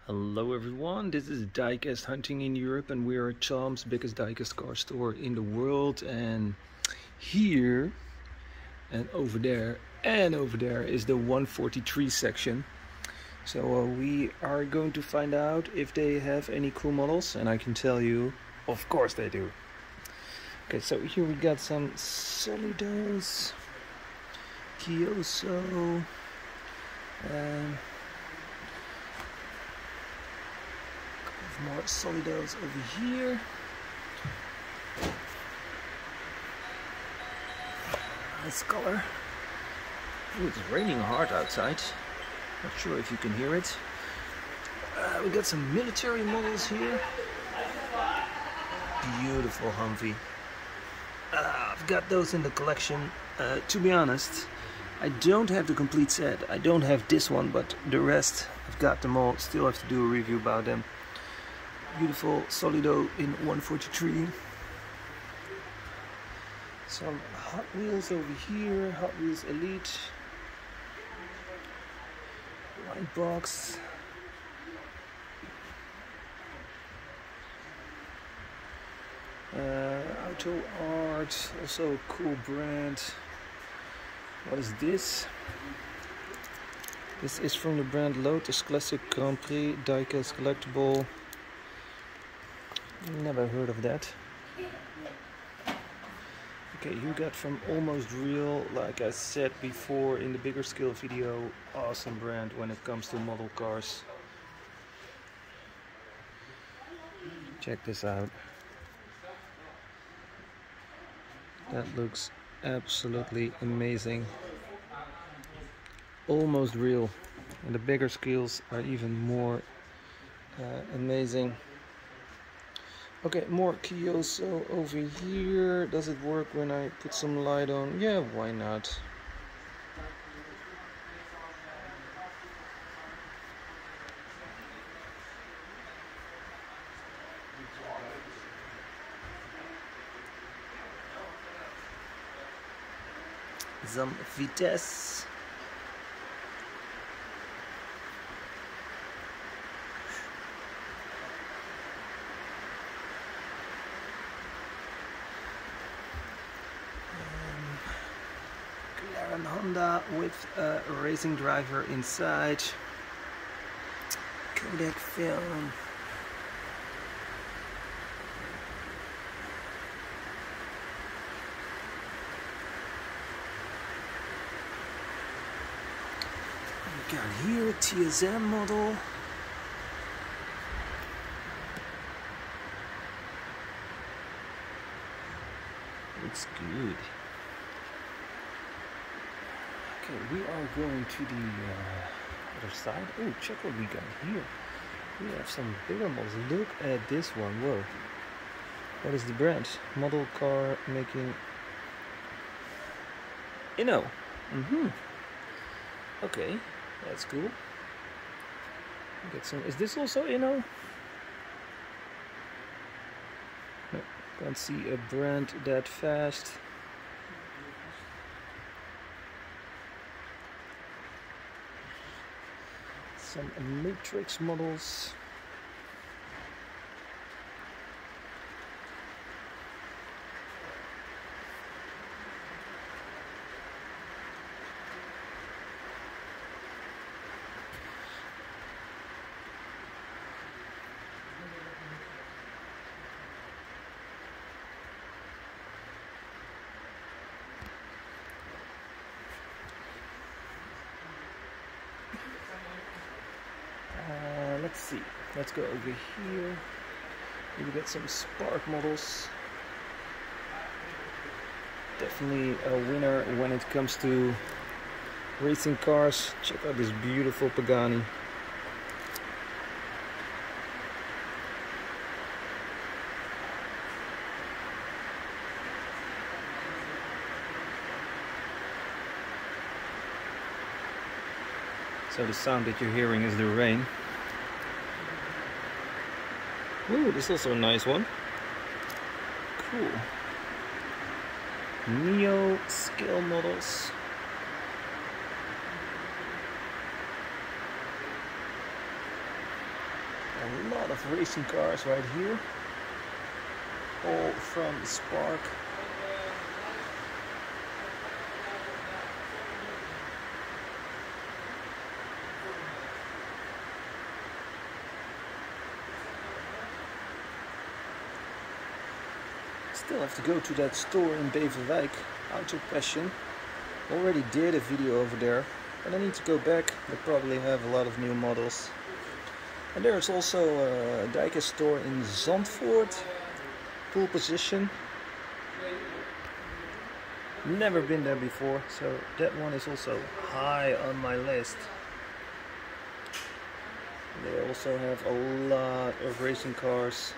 Hello everyone, this is Diecast Hunting in Europe, and we are at Cham's biggest diecast car store in the world. And here and over there is the 143 section. So we are going to find out if they have any cool models, and I can tell you, of course they do. Okay, so here we got some Solidos, Kioso, more Solidos over here. Nice color. Ooh, it's raining hard outside. Not sure if you can hear it. We got some military models here. Beautiful Humvee. I've got those in the collection. To be honest, I don't have the complete set. I don't have this one, but the rest, I've got them all. Still have to do a review about them. Beautiful Solido in 143. Some Hot Wheels over here, Hot Wheels Elite. White box. Auto Art, also a cool brand. What is this? This is from the brand Lotus Classic Grand Prix Diecast Collectible. Never heard of that. Okay, you got from Almost Real, like I said before in the bigger scale video, awesome brand when it comes to model cars. Check this out. That looks absolutely amazing. Almost Real, and the bigger scales are even more amazing. Okay, more Kioso over here. Does it work when I put some light on? Yeah, why not? Some Vitesse. Honda with a racing driver inside. Kodak film. We got here a TSM model. Looks good. Okay, we are going to the other side. Oh, check what we got here. We have some bigger models. Look at this one. Whoa. What is the brand? Model car making... Inno. Okay, that's cool. Get some... Is this also Inno? No, can't see a brand that fast. Some Matrix models. Let's see. Let's go over here. We got some Spark models. Definitely a winner when it comes to racing cars. Check out this beautiful Pagani. So the sound that you're hearing is the rain. Ooh, this is also a nice one. Cool. Neo scale models. A lot of racing cars right here, all from Spark. Still have to go to that store in Beverwijk, Auto Passion. Already did a video over there, but I need to go back. They probably have a lot of new models. And there's also a Diecast store in Zandvoort, pole position. Never been there before, so that one is also high on my list. They also have a lot of racing cars.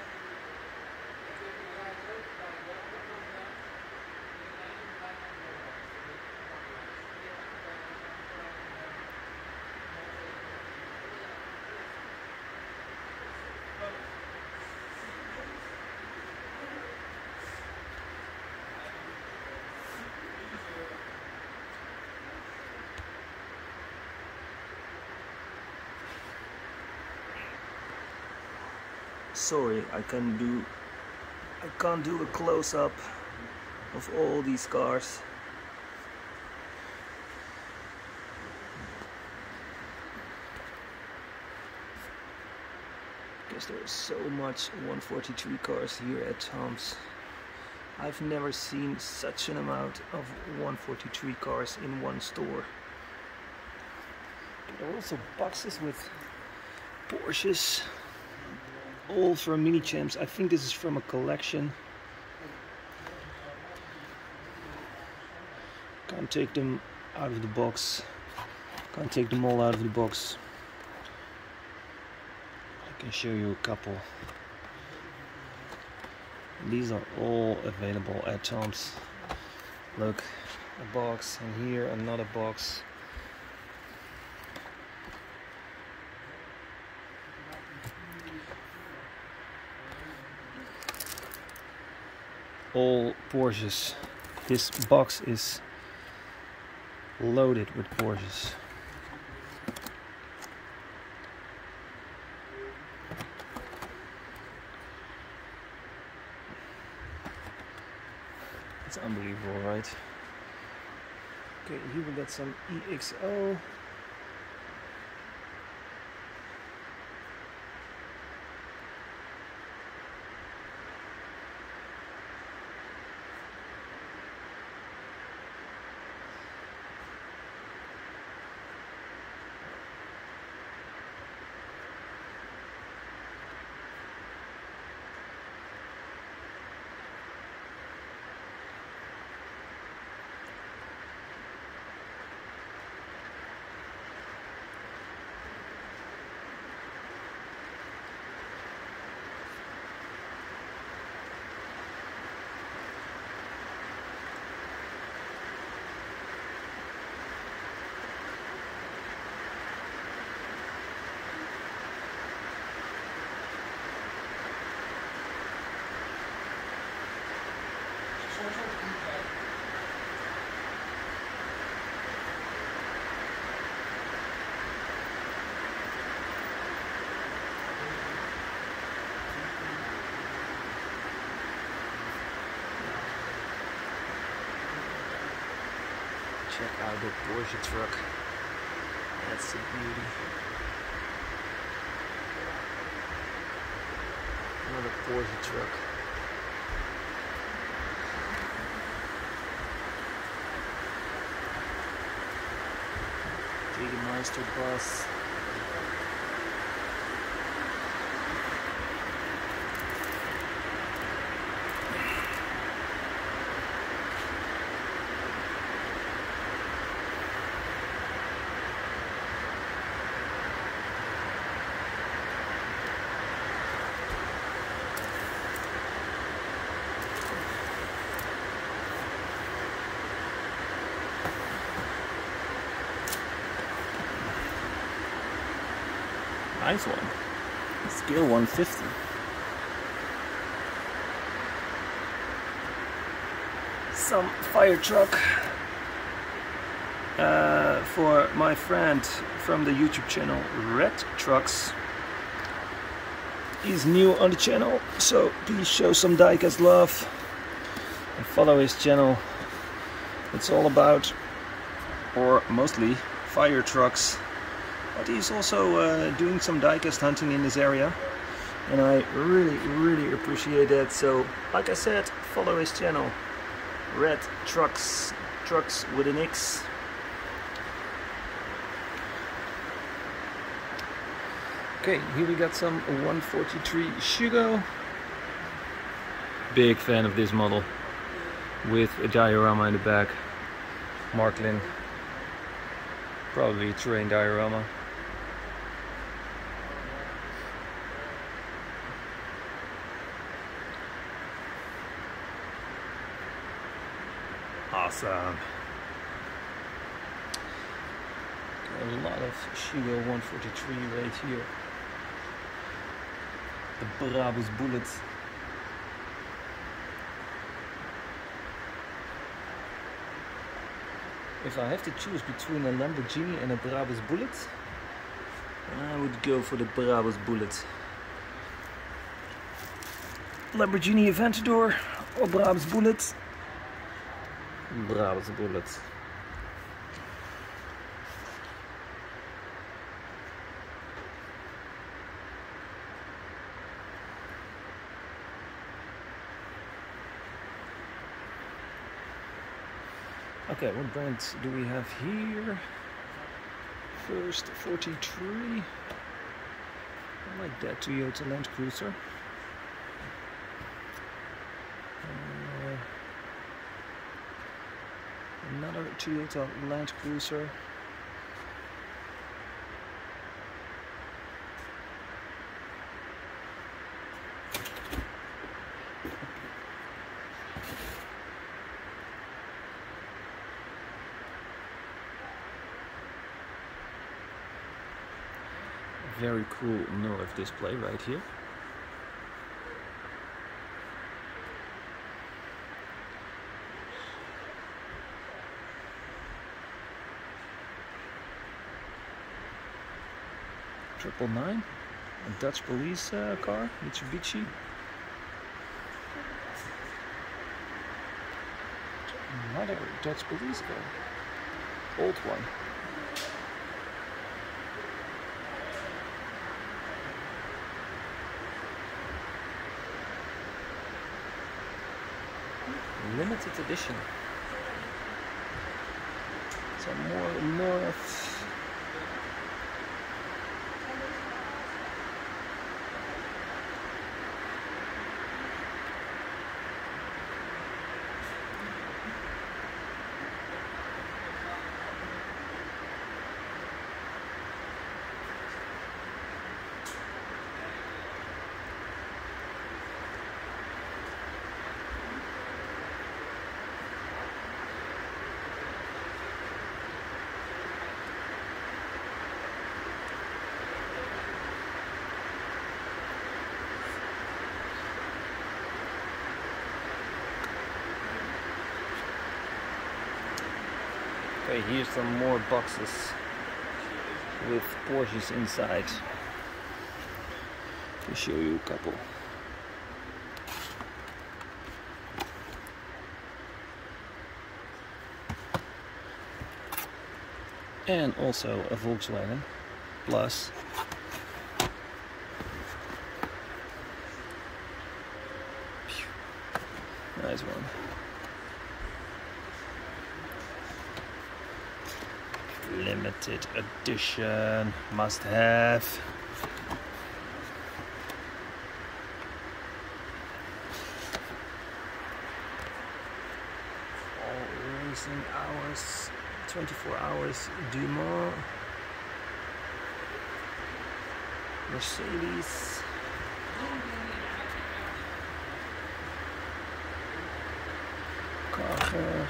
Sorry, I can't do a close-up of all these cars. Because there is so much 143 cars here at Tom's. I've never seen such an amount of 143 cars in one store. There are also boxes with Porsches. All from mini champs. I think this is from a collection. Can't take them out of the box. Can't take them all out of the box. I can show you a couple. These are all available at Tom's. Look, a box, and here another box. All Porsches. This box is loaded with Porsches. It's unbelievable, right? Okay, here we got some EXO. Check out the Porsche truck. That's a beauty. Another Porsche truck. Jägermeister bus. Nice one. Scale 150. Some fire truck for my friend from the YouTube channel Red Trucks. He's new on the channel, so please show some Diecast love and follow his channel. It's all about, or mostly, fire trucks, but he's also doing some Diecast hunting in this area, and I really appreciate that. So like I said, follow his channel, Red Trucks with an X. Okay, here we got some 143 schuco. Big fan of this model, with a diorama in the back, Marklin, probably terrain diorama. Awesome. Got a lot of schuco 143 right here. The Brabus Bullet. If I have to choose between a Lamborghini and a Brabus Bullet, I would go for the Brabus Bullet. Lamborghini Aventador or Brabus Bullet? Brabus Bullet. Okay, what brands do we have here? First 43. I like that Toyota Land Cruiser. Another Toyota Land Cruiser. Very cool nerve display right here. $999, a Dutch police car, Mitsubishi. Another Dutch police car, old one. Limited edition. Some more north. Okay, here's some more boxes with Porsches inside. Let me show you a couple. And also a Volkswagen Plus. Nice one. Limited edition, must have. All racing hours, 24 hours du Mans. Mercedes. Car.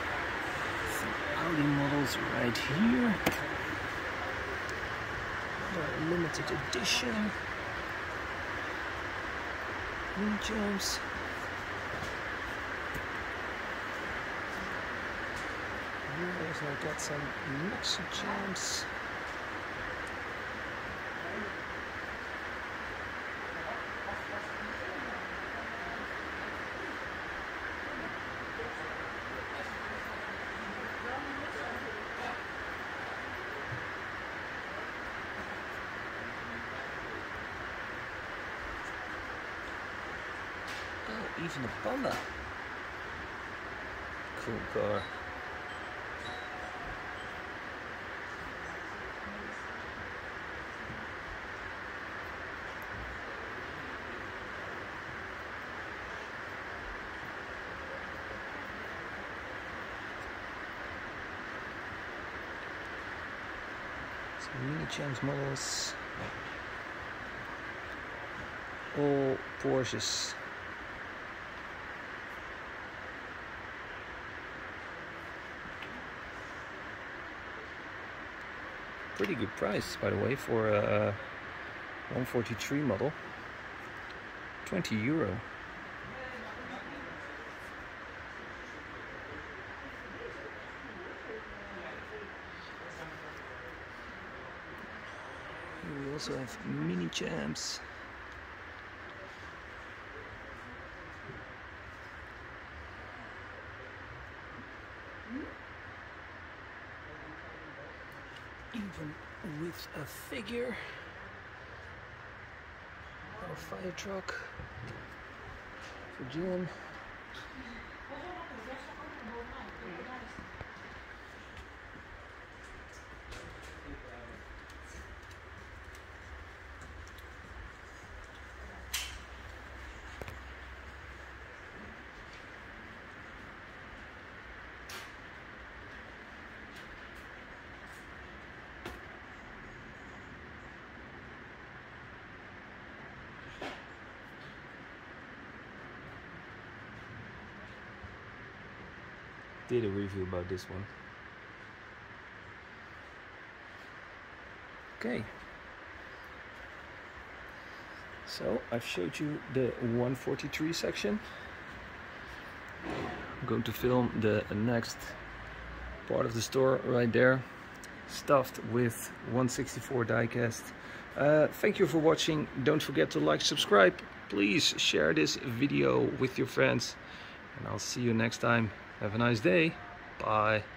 Models right here. limited edition mini jumps. Here I got some mixer jumps. Oh, even a Panda. Cool car. Some mini champs models. All Porsches. Pretty good price, by the way, for a 143 model. €20. We also have mini champs. Even with a figure or a fire truck for Jim. Did a review about this one. Okay, so I've showed you the 143 section. I'm going to film the next part of the store right there, stuffed with 164 diecast. Thank you for watching. Don't forget to like, subscribe. Please share this video with your friends, and I'll see you next time. Have a nice day. Bye.